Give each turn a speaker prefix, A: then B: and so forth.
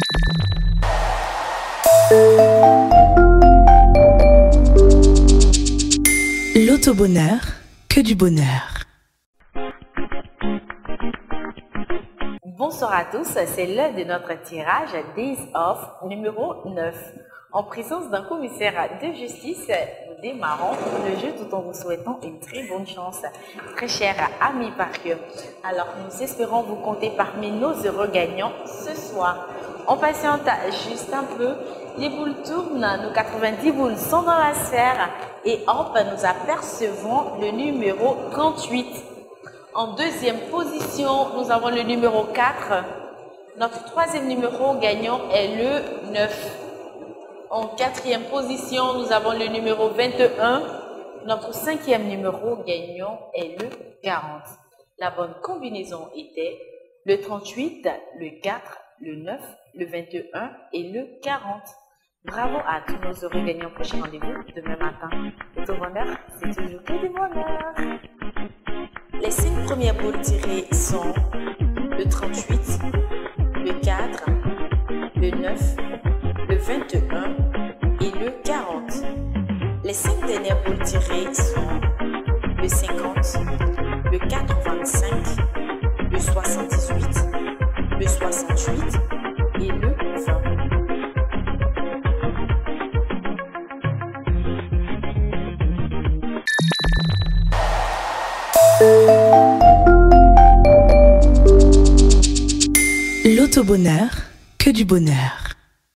A: L'auto-bonheur, que du bonheur.
B: Bonsoir à tous, c'est l'heure de notre tirage Days of numéro 9. En présence d'un commissaire de justice, nous démarrons le jeu tout en vous souhaitant une très bonne chance. Très chers amis parieurs, alors nous espérons vous compter parmi nos heureux gagnants ce soir. On patiente juste un peu, les boules tournent, nos 90 boules sont dans la sphère et hop, nous apercevons le numéro 38. En deuxième position, nous avons le numéro 4. Notre troisième numéro gagnant est le 9. En quatrième position, nous avons le numéro 21. Notre cinquième numéro gagnant est le 40. La bonne combinaison était le 38, le 4, le 9, le 21 et le 40. Bravo à tous nos heureux gagnants. Prochain rendez-vous demain matin. L'auto-bonheur, c'est toujours que du bonheur. Les 5 premières boules tirées sont le 38, le 4, le 9, le 21 et le 40. Les 5 dernières boules tirées sont le 50, le 85, le 78, le 68 et le 20.
A: L'auto-bonheur, que du bonheur.